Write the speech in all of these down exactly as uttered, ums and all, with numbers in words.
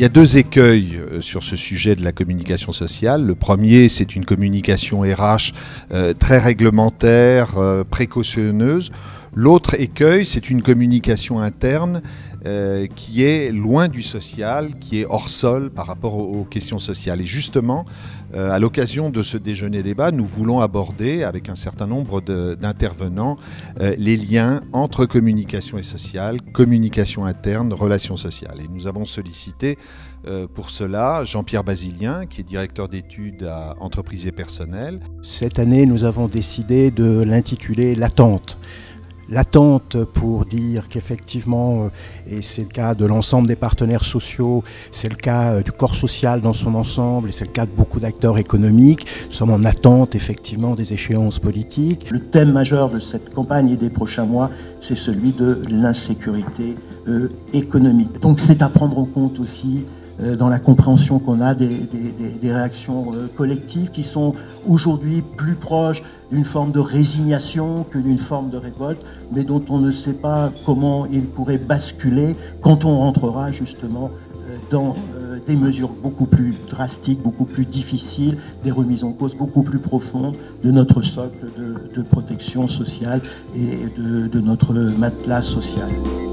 y a deux écueils sur ce sujet de la communication sociale. Le premier, c'est une communication R H euh, très réglementaire, euh, précautionneuse. L'autre écueil, c'est une communication interne euh, qui est loin du social, qui est hors sol par rapport aux, aux questions sociales. Et justement, euh, à l'occasion de ce déjeuner-débat, nous voulons aborder avec un certain nombre de, d'intervenants euh, les liens entre communication et sociale, communication interne, relations sociales. Et nous avons sollicité euh, pour cela Jean-Pierre Basilien, qui est directeur d'études à Entreprises et Personnel. Cette année, nous avons décidé de l'intituler « L'attente ». L'attente pour dire qu'effectivement, et c'est le cas de l'ensemble des partenaires sociaux, c'est le cas du corps social dans son ensemble, et c'est le cas de beaucoup d'acteurs économiques, nous sommes en attente effectivement des échéances politiques. Le thème majeur de cette campagne et des prochains mois, c'est celui de l'insécurité euh, économique. Donc c'est à prendre en compte aussi euh, dans la compréhension qu'on a des, des, des, des réactions euh, collectives qui sont aujourd'hui plus proches d'une forme de résignation que d'une forme de révolte, mais dont on ne sait pas comment il pourrait basculer quand on rentrera justement dans des mesures beaucoup plus drastiques, beaucoup plus difficiles, des remises en cause beaucoup plus profondes de notre socle de, de protection sociale et de, de notre matelas social.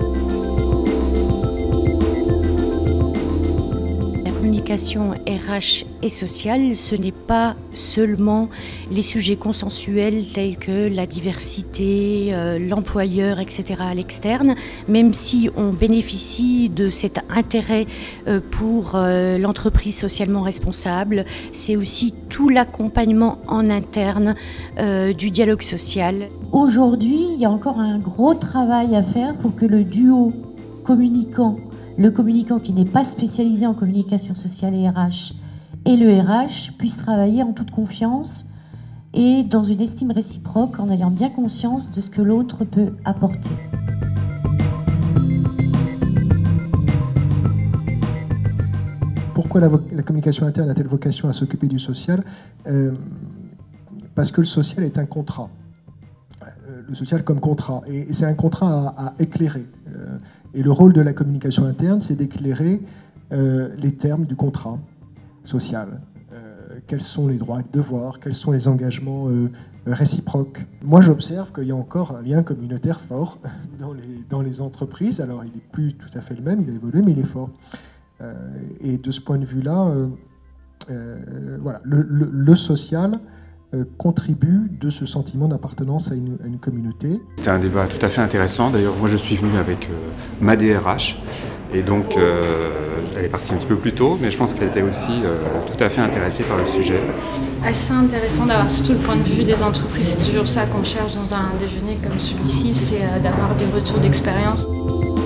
La communication R H et sociale, ce n'est pas seulement les sujets consensuels tels que la diversité, euh, l'employeur, et cetera à l'externe, même si on bénéficie de cet intérêt euh, pour euh, l'entreprise socialement responsable, c'est aussi tout l'accompagnement en interne euh, du dialogue social. Aujourd'hui, il y a encore un gros travail à faire pour que le duo communicant, le communicant qui n'est pas spécialisé en communication sociale et R H, et le R H puisse travailler en toute confiance et dans une estime réciproque en ayant bien conscience de ce que l'autre peut apporter. Pourquoi la, la communication interne a-t-elle vocation à s'occuper du social ? euh, Parce que le social est un contrat. Euh, le social comme contrat. Et, et c'est un contrat à, à éclairer. Euh, et le rôle de la communication interne, c'est d'éclairer euh, les termes du contrat social. Euh, quels sont les droits et devoirs, quels sont les engagements euh, réciproques. Moi, j'observe qu'il y a encore un lien communautaire fort dans les, dans les entreprises. Alors, il n'est plus tout à fait le même, il a évolué, mais il est fort. Euh, et de ce point de vue-là, euh, euh, voilà, le, le, le social euh, contribue de ce sentiment d'appartenance à une, à une communauté. C'était un débat tout à fait intéressant. D'ailleurs, moi, je suis venu avec euh, ma D R H. Et donc, euh, elle est partie un petit peu plus tôt, mais je pense qu'elle était aussi euh, tout à fait intéressée par le sujet. Assez intéressant d'avoir surtout le point de vue des entreprises. C'est toujours ça qu'on cherche dans un déjeuner comme celui-ci, c'est euh, d'avoir des retours d'expérience.